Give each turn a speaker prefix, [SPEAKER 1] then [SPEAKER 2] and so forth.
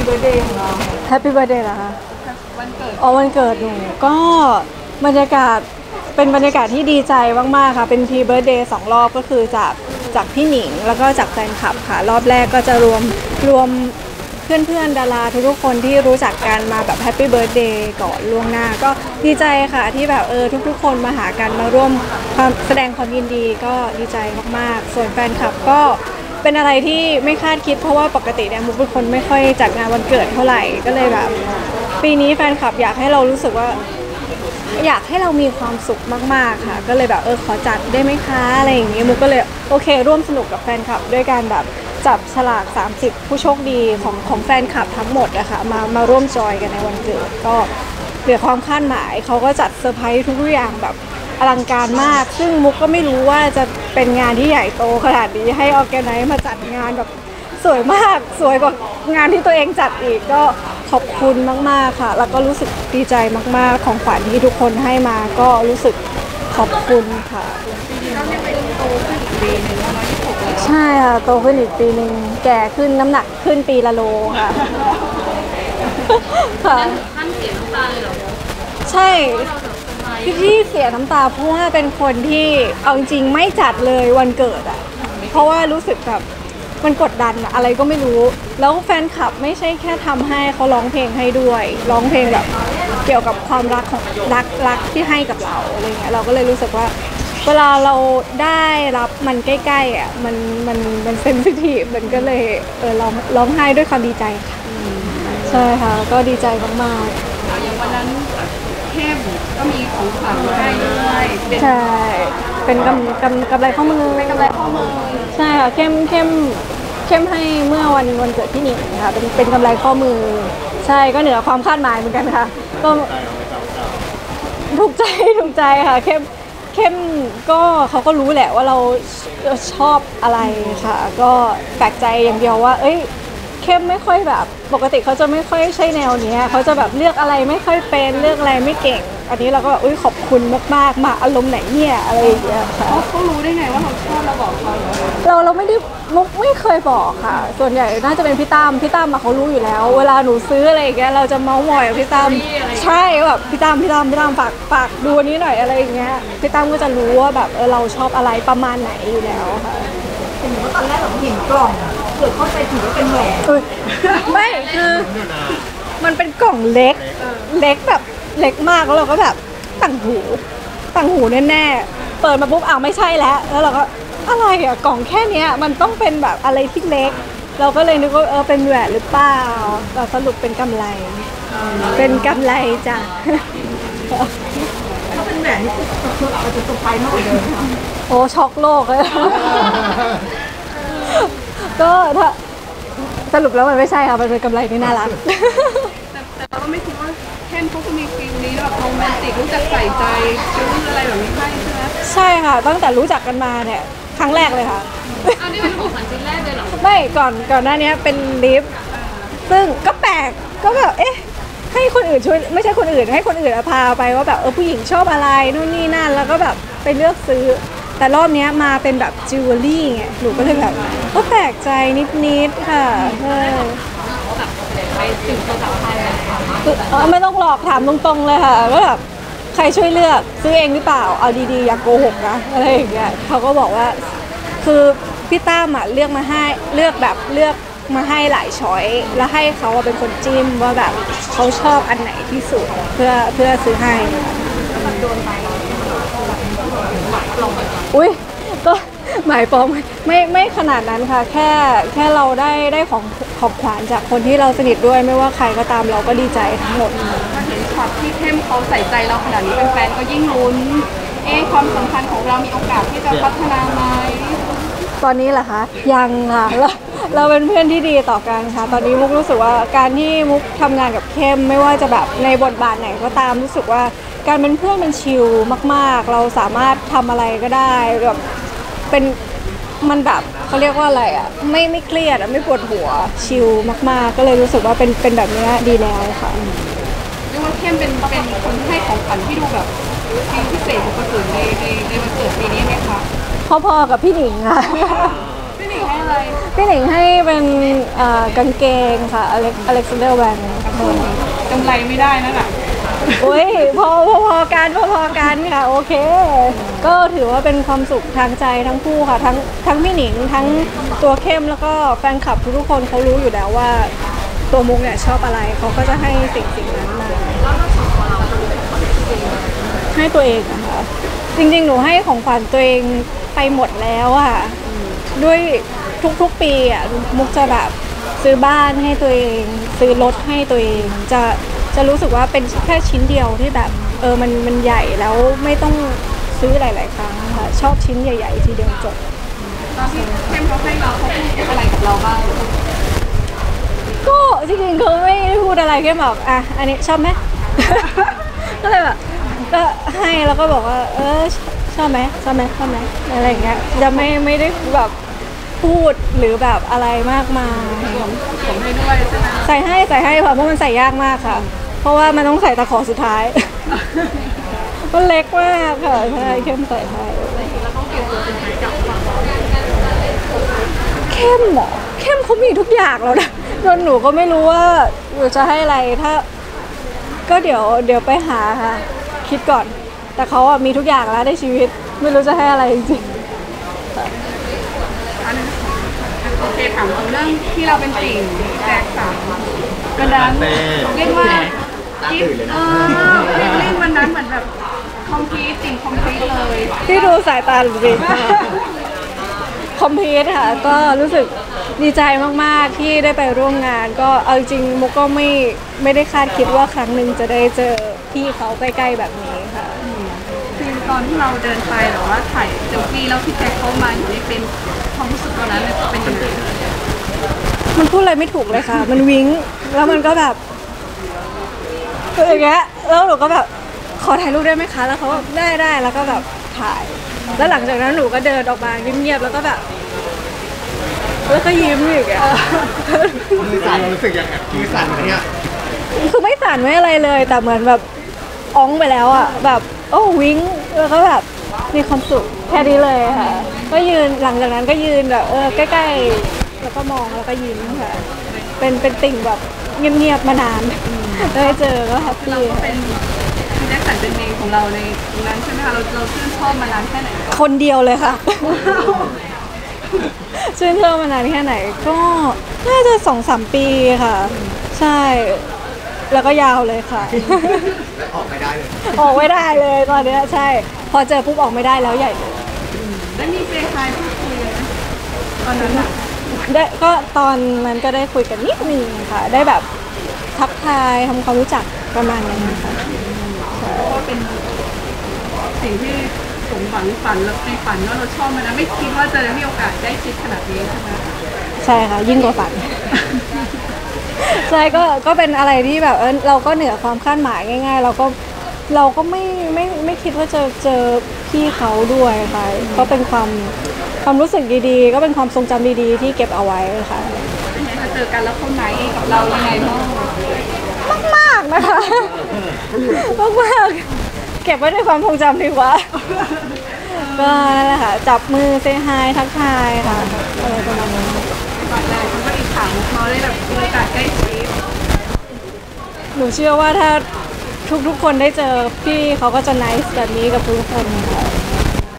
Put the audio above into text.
[SPEAKER 1] ร์ธเดย์ของเรา
[SPEAKER 2] แฮปปี้เบิร์ธเดย์เหรอคะ
[SPEAKER 1] วันเกิด
[SPEAKER 2] วันเกิดหนูก็บรรยากาศเป็นบรรยากาศที่ดีใจมากๆค่ะเป็นพรีเบิร์ธเดย์2 รอบก็คือจากพี่หนิงแล้วก็จากแฟนคลับค่ะรอบแรกก็จะรวมเพื่อนๆดาราทุกๆคนที่รู้จักกันมาแบบแฮปปี้เบิร์ธเดย์ก่อนล่วงหน้าก็ดีใจค่ะที่แบบทุกๆคนมาหากันมาร่วมความแสดงความยินดีก็ดีใจมากๆส่วนแฟนคลับก็เป็นอะไรที่ไม่คาดคิดเพราะว่าปกติเนี่ยมุกเป็นคนไม่ค่อยจัดงานวันเกิดเท่าไหร่ก็เลยแบบปีนี้แฟนคลับอยากให้เรารู้สึกว่าอยากให้เรามีความสุขมากๆค่ะก็เลยแบบขอจัดได้ไหมคะอะไรอย่างงี้มุกก็เลยโอเคร่วมสนุกกับแฟนคลับด้วยการแบบจับฉลาก30ผู้โชคดีของแฟนคลับทั้งหมดนะคะมาร่วมจอยกันในวันเกิดก็เหลือความคาดหมายเขาก็จัดเซอร์ไพรส์ทุกอย่างแบบอลังการมากซึ่งมุกก็ไม่รู้ว่าจะเป็นงานที่ใหญ่โตขนาดนี้ให้ออร์แกไนซ์มาจัดงานแบบสวยมากสวยกว่างานที่ตัวเองจัดอีกก็ขอบคุณมากๆค่ะแล้วก็รู้สึกดีใจมากๆของขวัญที่ทุกคนให้มาก็รู้สึกขอบคุณค่ะ
[SPEAKER 1] ก็ยังเป็นโตขึ้นอีกปีนึง126แล้ว
[SPEAKER 2] ใช่ค่ะโตขึ้นอีกปีนึงแก่ขึ้นน้ำหนักขึ้นปีละโลค่ะค่ะ
[SPEAKER 1] ท่านเสียน้ำตาเลยเหรอ
[SPEAKER 2] ใช่ที่เสียน้ำตาเพราะว่าเป็นคนที่เอาจริงๆไม่จัดเลยวันเกิดอ่ะเพราะว่ารู้สึกแบบมันกดดันอะไรก็ไม่รู้แล้วแฟนคลับไม่ใช่แค่ทำให้เขาร้องเพลงให้ด้วยร้องเพลงแบบเกี่ยวกับความรักของรักที่ให้กับเราอะไรเงี้ยเราก็เลยรู้สึกว่าเวลาเราได้รับมันใกล้ๆอ่ะมันเซนซิทีฟมันก็เลยเราร้องไห้ด้วยความดีใจค่ะใช่ค่ะก็ดีใจมาก
[SPEAKER 1] ๆอย่างวันนั้นเข้มก็มีของขวัญให้ด้วย
[SPEAKER 2] ใช่เป็นกำไรข้อมือ
[SPEAKER 1] เป็นกำไรข้อมือ
[SPEAKER 2] ใช่ค่ะเข้มให้เมื่อวันเกิดพี่หนิงค่ะเป็นกำไรข้อมือใช่ก็เหนือความคาดหมายเหมือนกันค่ะก็ถูกใจค่ะเข้มก็เขาก็รู้แหละว่าเราชอบอะไรค่ะก็แปลกใจอย่างเดียวว่าเข้มไม่ค่อยแบบปกติเขาจะไม่ค่อยใช่แนวนี้เขาจะแบบเลือกอะไรไม่ค่อยเป็นเลือกอะไรไม่เก่งอันนี้เราก็แบบขอบคุณมากๆมาอารมณ์ไหนเนี่ยอะไรอย่างเงี้ยค่ะ
[SPEAKER 1] เขารู้ได้ไงว่าเราชอบเราบอกเขา
[SPEAKER 2] เราไม่ได้มุกไม่เคยบอกค่ะส่วนใหญ่น่าจะเป็นพี่ตั้มเขารู้อยู่แล้วเวลาหนูซื้ออะไรอย่างเงี้ยเราจะเมาส์มอยกับพี่ตั้มใช่แบบพี่ตั้มฝากดูนี้หน่อยอะไรอย่างเงี้ยพี่ตั้มก็จะรู้ว่าแบบเราชอบอะไรประมาณไหนอยู่แล้วค่ะ
[SPEAKER 1] เห็นว่าตอนแรกเราเห็นกล่องเกิดเข้าใจผิดว่าเป็นแหวน
[SPEAKER 2] ไม่คือมันเป็นกล่องเล็กแบบเล็กมากแล้วเราก็แบบต่างหูแน่ๆเปิดมาปุ๊บไม่ใช่แล้วเราก็อะไรอะกล่องแค่นี้มันต้องเป็นแบบอะไรที่เล็กเราก็เลยนึกว่าเป็นแหวนหรือเปล่าแต่สรุปเป็นกำไรจ้ะ
[SPEAKER 1] ถ้าเป็นแหวนนี่เราจะเซอร์ไพรส์มากกว่าเดิม
[SPEAKER 2] โอ้ช็อกโลกเลยก็ถ้าสรุปแล้วมันไม่ใช่ค่ะมันเป็นกำไรที่น่ารัก
[SPEAKER 1] แต่เราก็ไม่คิดว่าเข้มเขาจะมีฟิลนี้แบบโรแมนติกรู้จักใส่ใจซื้ออะไรแบบนี้ให้ใช่ไหม
[SPEAKER 2] ใช่ค่ะตั้งแต่รู้จักกันมาเนี่ยครั้งแรกเลยค่ะ
[SPEAKER 1] อันนี้เป็นของขวัญชิ้นแรกเลยเหรอ
[SPEAKER 2] ไม่ก่อนหน้านี้เป็นลิฟต์ซึ่งก็แปลกก็แบบให้คนอื่นช่วยไม่ใช่คนอื่นให้คนอื่นพาไปว่าแบบผู้หญิงชอบอะไรนู่นนี่นั่นแล้วก็แบบไปเลือกซื้อแต่รอบนี้มาเป็นแบบจิวเวลรี่ไงหนูก็เลยแบบก็แปลกใจนิดค่ะ
[SPEAKER 1] ไปถึงตัวสำคัญ
[SPEAKER 2] ไม่ต้องหลอกถามตรงๆเลยค่ะว่าแบบใครช่วยเลือกซื้อเองหรือเปล่าเอาดีๆอย่าโกหกนะอะไรอย่างเงี้ยเขาก็บอกว่าคือพี่ตั้มเลือกมาให้หลายช้อยแล้วให้เขาเป็นคนจิ้มว่าแบบเขาชอบอันไหนที่สุดเพื่อซื้อให้อุ้ยก็หมายปองไม่ขนาดนั้นค่ะแค่เราได้ของขอบขวัญจากคนที่เราสนิทด้วยไม่ว่าใครก็ตามเราก็ดีใจทั้งหมด
[SPEAKER 1] ถ้าเห็นช็อตที่เข้มเขาใส่ใจเราขนาดนี้เป็นแฟนก็ยิ่งลุ้นความสัมพันธ์ของเรามีโอกาสที่จะพัฒนาไหม
[SPEAKER 2] ตอนนี้เหรอคะยังค่ะเราเป็นเพื่อนที่ดีต่อกันค่ะตอนนี้มุกรู้สึกว่าการที่มุกทำงานกับเข้มไม่ว่าจะแบบในบทบาทไหนก็ตามรู้สึกว่าการเป็นเพื่อนมันชิลมากๆเราสามารถทำอะไรก็ได้แบบเป็นมันแบบเขาเรียกว่าอะไรไม่เครียดไม่ปวดหัวชิลมากๆก็เลยรู้สึกว่าเป็นแบบนี้ดีแล้วค่ะ
[SPEAKER 1] เรียกว่าเข้มเป็นคนให้ของขวัญที่ดูแบบพิเศษกว่าคนอื่นในวันเกิดปีนี้ไหมคะ
[SPEAKER 2] พอๆกับพี่หนิงค่ะ
[SPEAKER 1] พี่หนิงให้อะไร
[SPEAKER 2] พี่หนิงให้เป็นกางเกงค่ะอเล็กซานเดอร์แวน
[SPEAKER 1] กำไรไม่ได้นั่นแหละ
[SPEAKER 2] โอ้ยพอกันค่ะโอเค ก็ถือว่าเป็นความสุขทางใจทั้งคู่ค่ะทั้งพี่หนิงทั้งตัวเข้มแล้วก็แฟนคลับทุกคนเขารู้อยู่แล้วว่าตัวมุกเนี่ยชอบอะไรเขาก็จะให้สิ่งนั้นมาให้ตัวเองนะคะจริงๆหนูให้ของขวัญตัวเองไปหมดแล้วอะด้วยทุกปีอะมุกจะแบบซื้อบ้านให้ตัวเองซื้อรถให้ตัวเองจะรู้สึกว่าเป็นแค่ชิ้นเดียวที่แบบมันใหญ่แล้วไม่ต้องซื้อหลายๆครั้งค่ะชอบชิ้นใหญ่ๆทีเดียวจบ
[SPEAKER 1] ตอนที่เข้มเขาให้เราเขาพูดอะไรกับเราบ้าง
[SPEAKER 2] ก็จริงๆเขาไม่ได้พูดอะไรแค่แบบอ่ะอันนี้ชอบไหม ก็เลยแบบก็ให้แล้วก็บอกว่าชอบไหมอะไรอย่างเงี้ยจะไม่ได้แบบพูดหรือแบบอะไรมากมาย
[SPEAKER 1] ผมให้ด้วยใช่ไหม
[SPEAKER 2] ใส่ให้ค่ะเพราะมันใส่ยากมากค่ะ เพราะว่ามันต้องใส่ตะขอสุดท้าย มันเล็กมากค่ะใช่เข้มใส่ให้เข้มเหรอเข้มเขามีทุกอย่างแล้วนะจนหนูก็ไม่รู้ว่าหนูจะให้อะไรถ้าก็เดี๋ยวไปหาค่ะคิดก่อน แต่เขาอะมีทุกอย่างแล้วในชีวิตไม่รู้จะให้อะไรจริง
[SPEAKER 1] อันนี้โอเคถามถึงเรื่องที่เราเป็นติ่งแจ็คสามวันนั้นเรียกว่ากิ๊บเล่นวันนั้นเหมือนแบบคอมพลีทติ่งคอมพลีทเลย
[SPEAKER 2] ๆที่ดูสายตาหรือสิคอมพลีทค่ะก็รู้สึกดีใจมากๆที่ได้ไปร่วมงานก็เอาจริงมุกก็ไม่ได้คาดคิดว่าครั้งหนึ่งจะได้เจอพี่เขาใกล้ๆแบบนี้ค่ะ
[SPEAKER 1] คือตอนที่เราเดินไปหรือว่าถ่ายเซลฟี่แล้วพี่แจ็คเข้ามาอยู่ในเป็นความรู้สึกตอนนั้นเป็นยังไง
[SPEAKER 2] มันพูดอะไรไม่ถูกเลยค่ะ มันวิ้งแล้วมันก็แบบอย่างเงี้ยแล้วหนูก็แบบขอถ่ายรูปได้ไหมคะแล้วเขาก็ได้แล้วก็แบบถ่าย แล้วหลังจากนั้นหนูก็เดินออกมาเงียบๆแล้วก็แบบแล้วก็ยิ้มอย่างเงี้ย
[SPEAKER 3] มือสั่นเรารู้สึกยังไงมือสั่นเนี่ย
[SPEAKER 2] คือไม่สั่นไม่อะไรเลย แต่เหมือนแบบอ้องไปแล้วอ่ะแบบโอ้วิ้งแล้วก็แบบมีความสุขแค่นี้เลยค่ะก็ยืนหลังจากนั้นก็ยืนแบบใกล้ๆแล้วก็มองแล้วก็ยิ้มค่ะเป็นติ่งแบบเงียบๆมานานได้เจอก็แฮป
[SPEAKER 1] เรา
[SPEAKER 2] ปี้
[SPEAKER 1] ก็เป็นพี่แจ็คสันเป็นเมนของเราในตรงนั้นใช่ไหมคะเราชื่นชอบมานานแค่ไหน
[SPEAKER 2] คนเดียวเลยค่ะ ชื่นชอบมานานแค่ไหนก็น่าจะ2-3 ปีค่ะ ใช่แล้วก็ยาวเลยค่ะ
[SPEAKER 3] ออกไม่ได้เลย
[SPEAKER 2] ออกไม่ได้เลยตอนเนี้ยใช่ พอเจอปุ๊บออกไม่ได้แล้วใหญ่เลย
[SPEAKER 1] แล้วมีเซฮายพูดคุยกันไหมตอนนั้นอะ
[SPEAKER 2] ได้ก็ตอนนั้นก็ได้คุยกันนิดนึงค่ะ ได้แบบทักทายทำความรู้จักประมาณนั้นค่ะ
[SPEAKER 1] เพราะว่าเป็นสิ่งที่สมหวังฝันแล้วในฝันว่าเราชอบมันนะไม่คิดว่าจะได้มีโอกาสได้คิดขนาดนี้ใช่ไหม
[SPEAKER 2] ใช่ค่ะ ยิ่งกว่าฝัน ใช่ก็เป็นอะไรที่แบบเราก็เหนือความคาดหมายง่ายๆเราก็ไม่คิดว่าจะเจอพี่เขาด้วยค่ะก็เป็นความรู้สึกดีๆ ก็เป็นความทรงจำดีๆ ที่เก็บเอาไว้ค่ะ
[SPEAKER 1] เป็นไงคะเจอกันแล้วเขาไหนกับเรายังไงบ้าง
[SPEAKER 2] มากๆนะคะ มากๆเก็บไว้ในความทรงจำดีกว่า ก็นั่นแหละค่ะจับมือเซฮายทักทายค่ะอะไรประมาณนั้น
[SPEAKER 1] ตอนแรกเขาก็อีกถามเขาได้แบบมีโอกาสใกล้ชิด
[SPEAKER 2] หนูเชื่อว่าถ้าทุกๆคนได้เจอพี่เขาก็จะ nice แบบนี้กับทุกคนค่ะ